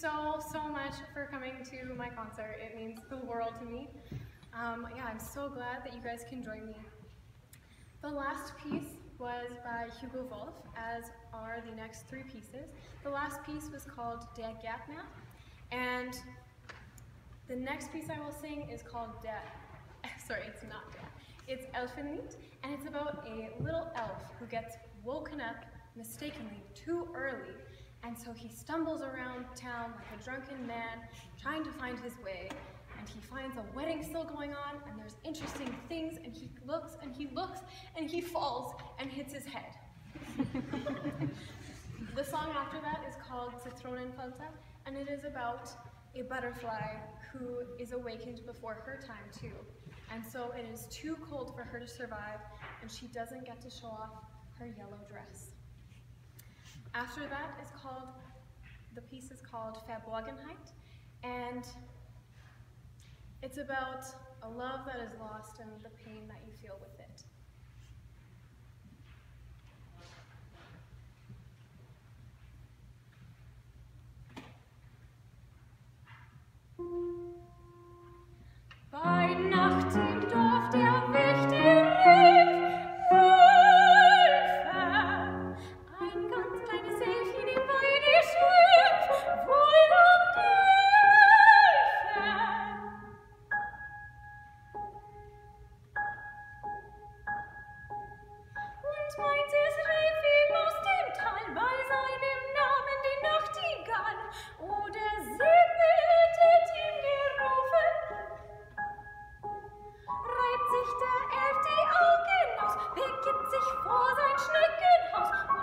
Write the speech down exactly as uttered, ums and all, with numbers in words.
so, so much for coming to my concert. It means the world to me. Um, yeah, I'm so glad that you guys can join me. The last piece was by Hugo, as are the next three pieces. The last piece was called Der Gärtner, and the next piece I will sing is called Der, sorry, it's not Der, it's Elfenlied, and it's about a little elf who gets woken up mistakenly too early, and so he stumbles around town like a drunken man trying to find his way, and he finds a wedding still going on, and there's interesting things, and he looks and he looks and he falls and hits his head. The song after that is called Zitronenfalter, and it is about a butterfly who is awakened before her time too. And so it is too cold for her to survive, and she doesn't get to show off her yellow dress. After that is called, the piece is called Verborgenheit, and it's about a love that is lost and the pain that you feel with it. Bei Nacht im Dorf der Wächter rief, Hilfe! Ein ganz kleines Elfchen im Weide schrieb, wohl um Hilfe! Und meint es rief ihm aus dem Tal bei seinem Namen die Nachtigall, oder sie bittet ihm gerufen. Reibt sich der Elf die Augen aus, begibt sich vor sein Schneckenhaus